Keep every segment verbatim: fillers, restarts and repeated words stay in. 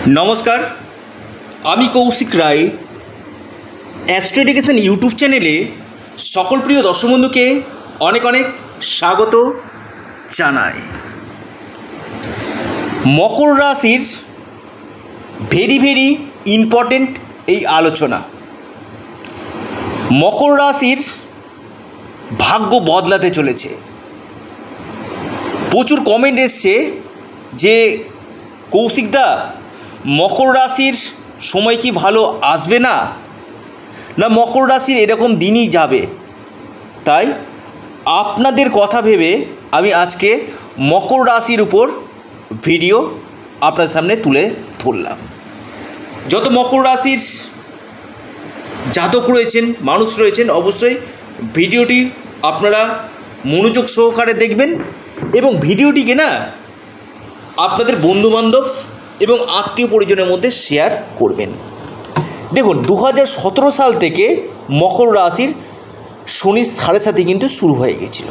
নমস্কার, আমি Koushik Roy. Astro Education YouTube চ্যানেলে সকল প্রিয় দর্শক বন্ধুকে অনেক অনেক স্বাগত জানাই। মকর রাশির ভেরি ভেরি ইম্পর্টেন্ট এই আলোচনা। মকর রাশির ভাগ্য বদলাতে চলেছে। প্রচুর কমেন্ট এসছে যে কৌশিকদা, মকর রাশির সময় কি ভালো আসবে না, না মকর রাশির এরকম দিনই যাবে? তাই আপনাদের কথা ভেবে আমি আজকে মকর রাশির উপর ভিডিও আপনাদের সামনে তুলে ধরলাম। যত মকর রাশির জাতক রয়েছেন, মানুষ রয়েছেন, অবশ্যই ভিডিওটি আপনারা মনোযোগ সহকারে দেখবেন এবং ভিডিওটিকে না আপনাদের বন্ধুবান্ধব এবং আত্মীয় পরিজনের মধ্যে শেয়ার করবেন। দেখুন, দু হাজার সতেরো সাল থেকে মকর রাশির শনির সাড়ে সাথে কিন্তু শুরু হয়ে গেছিল।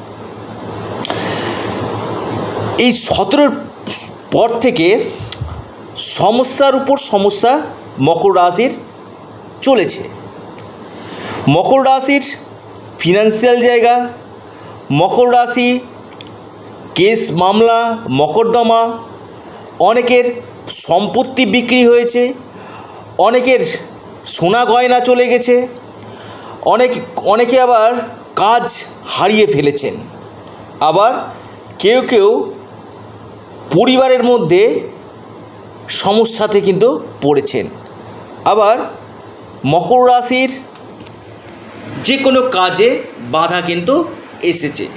এই সতেরোর পর থেকে সমস্যার উপর সমস্যা মকর রাশির চলেছে। মকর রাশির ফিনান্সিয়াল জায়গা, মকর রাশি কেস মামলা মকদ্দমা, অনেকের সম্পত্তি বিক্রি হয়েছে, অনেকের সোনা গয়না চলে গেছে, অনেক অনেকে আবার কাজ হারিয়ে ফেলেছেন, আবার কেউ কেউ পরিবারের মধ্যে সমস্যাতে কিন্তু পড়েছেন। আবার মকর রাশির যে কোনো কাজে বাধা কিন্তু এসেছে।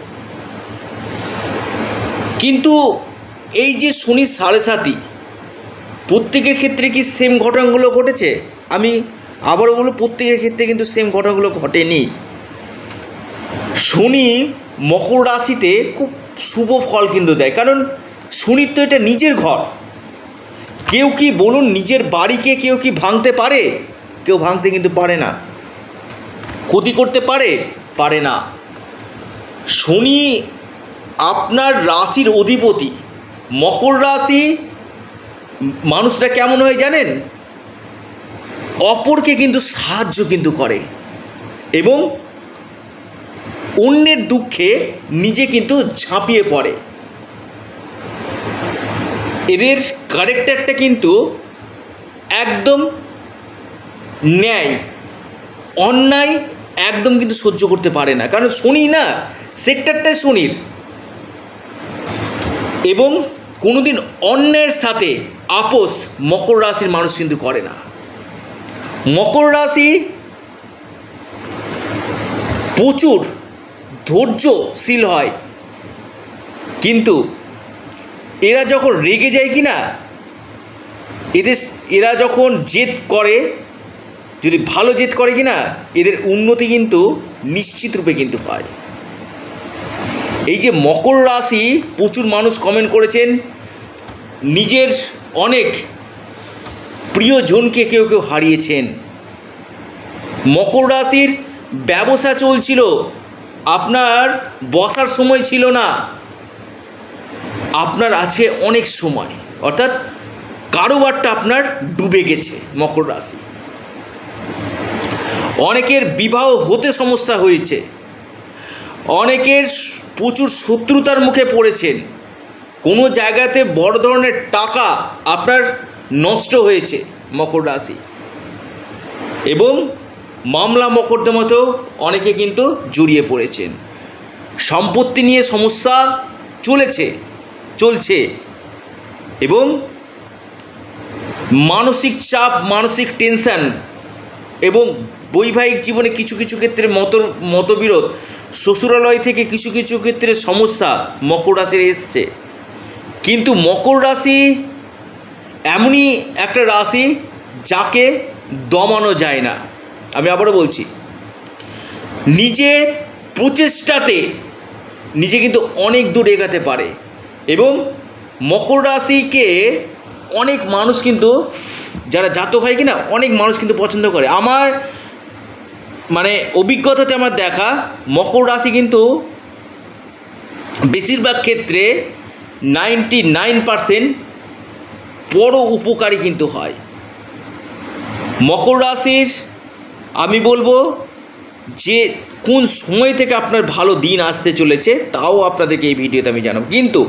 কিন্তু এই যে শনি সাড়ে সাতি, প্রত্যেকের ক্ষেত্রে কি সেম ঘটনাগুলো ঘটেছে? আমি আবারও বলব, প্রত্যেকের ক্ষেত্রে কিন্তু সেম ঘটনাগুলো ঘটেনি। শনি মকর রাশিতে খুব শুভ ফল কিন্তু দেয়, কারণ শনির তো এটা নিজের ঘর। কেউ কি বলুন, নিজের বাড়িকে কেউ কি ভাঙতে পারে? কেউ ভাঙতে কিন্তু পারে না। ক্ষতি করতে পারে? পারে না। শনি আপনার রাশির অধিপতি। মকর রাশি মানুষরা কেমন হয় জানেন? অপরকে কিন্তু সাহায্য কিন্তু করে এবং অন্যের দুঃখে নিজে কিন্তু ঝাঁপিয়ে পড়ে। এদের ক্যারেক্টারটা কিন্তু একদম ন্যায়, অন্যায় একদম কিন্তু সহ্য করতে পারে না, কারণ শনি না, সেক্টরটাই শনির। এবং কোনোদিন অন্যের সাথে আপোষ মকর রাশির মানুষ কিন্তু করে না। মকর রাশি প্রচুর ধৈর্যশীল হয়, কিন্তু এরা যখন রেগে যায় কি না, এদের এরা যখন জেদ করে, যদি ভালো জেদ করে কি না, এদের উন্নতি কিন্তু নিশ্চিত রূপে কিন্তু হয়। এই যে মকর রাশি, প্রচুর মানুষ কমেন্ট করেছেন নিজের অনেক প্রিয়জনকে কেউ কেউ হারিয়েছেন। মকর রাশির ব্যবসা চলছিল, আপনার বসার সময় ছিল না, আপনার আছে অনেক সময়, অর্থাৎ কারোবারটা আপনার ডুবে গেছে। মকর রাশি অনেকের বিবাহ হতে সমস্যা হয়েছে, অনেকের প্রচুর শত্রুতার মুখে পড়েছেন, কোনো জায়গাতে বড় ধরনের টাকা আপনার নষ্ট হয়েছে মকর রাশি, এবং মামলা মকদ্দমাতেও অনেকে কিন্তু জড়িয়ে পড়েছেন। সম্পত্তি নিয়ে সমস্যা চলেছে চলছে এবং মানসিক চাপ, মানসিক টেনশন এবং বৈবাহিক জীবনে কিছু কিছু ক্ষেত্রে মত মতবিরোধ, শ্বশুরালয় থেকে কিছু কিছু ক্ষেত্রে সমস্যা মকর রাশির এসছে। কিন্তু মকর রাশি এমনই একটা রাশি যাকে দমানো যায় না। আমি আবারও বলছি, নিজের প্রচেষ্টাতে নিজে কিন্তু অনেক দূর এগাতে পারে এবং মকর রাশিকে অনেক মানুষ কিন্তু, যারা জাতক হয় কি না, অনেক মানুষ কিন্তু পছন্দ করে। আমার মানে অভিজ্ঞতাতে আমার দেখা, মকর রাশি কিন্তু বেশিরভাগ ক্ষেত্রে নাইনটি নাইন পারসেন্ট বড় উপকারী কিন্তু হয়। মকর রাশির আমি বলবো যে কোন সময় থেকে আপনার ভালো দিন আসতে চলেছে তাও আপনাদেরকে এই ভিডিওতে আমি জানাবো, কিন্তু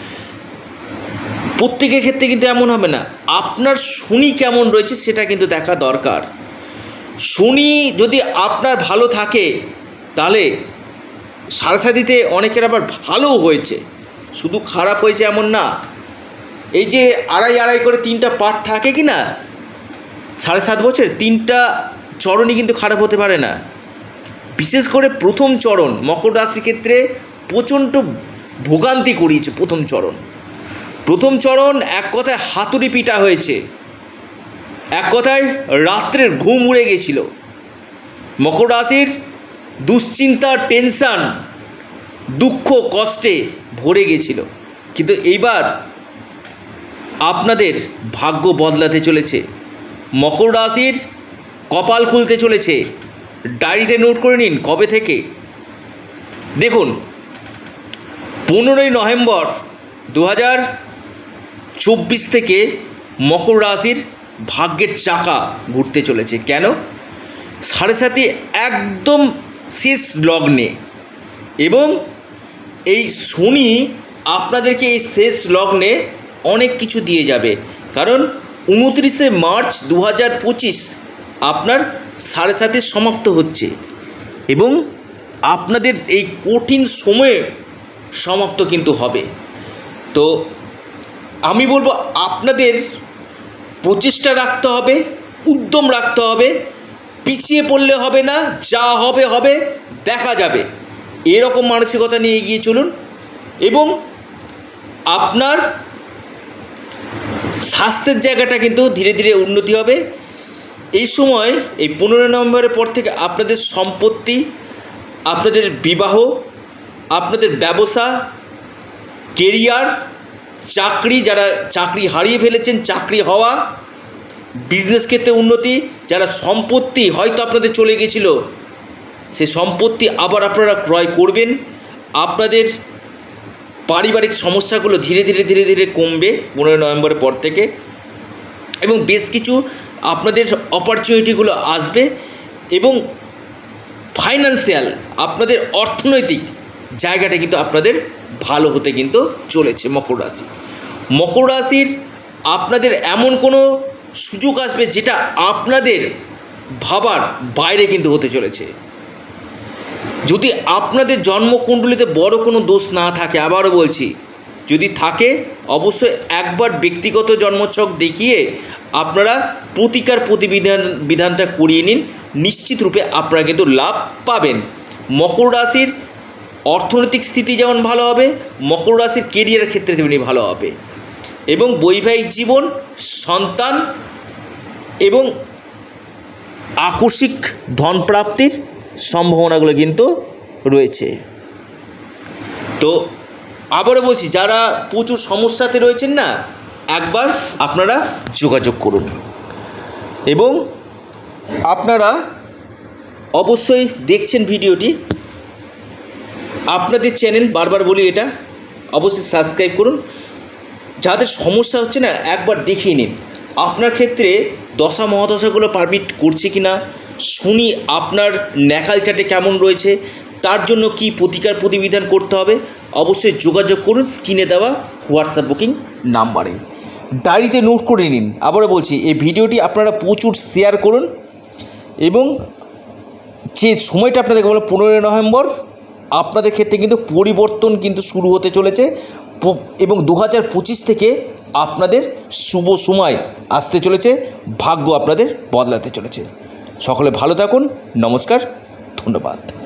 প্রত্যেকের ক্ষেত্রে কিন্তু এমন হবে না। আপনার শনি কেমন রয়েছে সেটা কিন্তু দেখা দরকার। শনি যদি আপনার ভালো থাকে তাহলে সাড়েসাতিতে অনেকের আবার ভালো হয়েছে, শুধু খারাপ হয়েছে এমন না। এই যে আড়াই আড়াই করে তিনটা পার্ট থাকে কি না, সাড়ে সাত বছর তিনটা চরণই কিন্তু খারাপ হতে পারে না। বিশেষ করে প্রথম চরণ মকর রাশির ক্ষেত্রে প্রচণ্ড ভোগান্তি করিয়েছে। প্রথম চরণ প্রথম চরণ এক কথায় হাতুড়ি পিটা হয়েছে, এক কথায় রাত্রের ঘুম উড়ে গেছিল। মকর রাশির দুশ্চিন্তা, টেনশান, দুঃখ, কষ্টে ভরে গেছিল। কিন্তু এইবার আপনাদের ভাগ্য বদলাতে চলেছে। মকর রাশির কপাল খুলতে চলেছে। ডায়েরিতে নোট করে নিন কবে থেকে। দেখুন, পনেরোই নভেম্বর দু হাজার চব্বিশ থেকে মকর রাশির ভাগ্যের চাকা ঘুরতে চলেছে। কেন? সাড়ে সাথে একদম শেষ লগ্নে, এবং এই শনি আপনাদেরকে এই শেষ লগ্নে অনেক কিছু দিয়ে যাবে। কারণ উনত্রিশে মার্চ দু হাজার পঁচিশ আপনার সাড়ে সাথে সমাপ্ত হচ্ছে, এবং আপনাদের এই কঠিন সময়ে সমাপ্ত কিন্তু হবে। তো আমি বলবো আপনাদের প্রচেষ্টা রাখতে হবে, উদ্যম রাখতে হবে, পিছিয়ে পড়লে হবে না, যা হবে হবে, দেখা যাবে, এরকম মানসিকতা নিয়ে এগিয়ে চলুন। এবং আপনার স্বাস্থ্যের জায়গাটা কিন্তু ধীরে ধীরে উন্নতি হবে। এই সময় এই পনেরোই নভেম্বরের পর থেকে আপনাদের সম্পত্তি, আপনাদের বিবাহ, আপনাদের ব্যবসা, কেরিয়ার, চাকরি, যারা চাকরি হারিয়ে ফেলেছেন চাকরি হওয়া, বিজনেস ক্ষেত্রে উন্নতি, যারা সম্পত্তি হয়তো আপনাদের চলে গেছিল সে সম্পত্তি আবার আপনারা ক্রয় করবেন। আপনাদের পারিবারিক সমস্যাগুলো ধীরে ধীরে ধীরে ধীরে কমবে পনেরোই নভেম্বরের পর থেকে, এবং বেশ কিছু আপনাদের অপরচুনিটিগুলো আসবে, এবং ফাইন্যান্সিয়াল আপনাদের অর্থনৈতিক জায়গাটা কিন্তু আপনাদের ভালো হতে কিন্তু চলেছে। মকর রাশি মকর রাশির আপনাদের এমন কোনো সুযোগ আসবে যেটা আপনাদের ভাবার বাইরে কিন্তু হতে চলেছে। যদি আপনাদের জন্মকুণ্ডলিতে বড় কোনো দোষ না থাকে, আবারও বলছি, যদি থাকে অবশ্যই একবার ব্যক্তিগত জন্মছক দেখিয়ে আপনারা প্রতিকার প্রতিবিধান বিধানটা করিয়ে নিন, নিশ্চিত রূপে আপনারা কিন্তু লাভ পাবেন। মকর রাশির অর্থনৈতিক স্থিতি যেমন ভালো হবে, মকর রাশির কেরিয়ারের ক্ষেত্রে তেমনি ভালো হবে, এবং বৈবাহিক জীবন, সন্তান এবং আকস্মিক ধন প্রাপ্তির সম্ভাবনাগুলো কিন্তু রয়েছে। তো আবারও বলছি, যারা প্রচুর সমস্যাতে রয়েছেন না, একবার আপনারা যোগাযোগ করুন, এবং আপনারা অবশ্যই দেখছেন ভিডিওটি, আপনাদের চ্যানেল, বারবার বলি এটা অবশ্যই সাবস্ক্রাইব করুন। যাদের সমস্যা হচ্ছে না একবার দেখিয়ে নিন আপনার ক্ষেত্রে দশা মহাদশাগুলো পারমিট করছে কি না, শুনি আপনার ন্যাকাল চাটে কেমন রয়েছে, তার জন্য কি প্রতিকার প্রতিবিধান করতে হবে। অবশ্যই যোগাযোগ করুন স্ক্রিনে দেওয়া হোয়াটসঅ্যাপ বুকিং নাম্বারে। ডায়েরিতে নোট করে নিন। আবারও বলছি, এই ভিডিওটি আপনারা প্রচুর শেয়ার করুন, এবং যে সময়টা আপনাদেরকে বলো পনেরোই নভেম্বর আপনাদের ক্ষেত্রে কিন্তু পরিবর্তন কিন্তু শুরু হতে চলেছে, এবং দু হাজার পঁচিশ থেকে আপনাদের শুভ সময় আসতে চলেছে, ভাগ্য আপনাদের বদলাতে চলেছে। সকলে ভালো থাকুন, নমস্কার, ধন্যবাদ।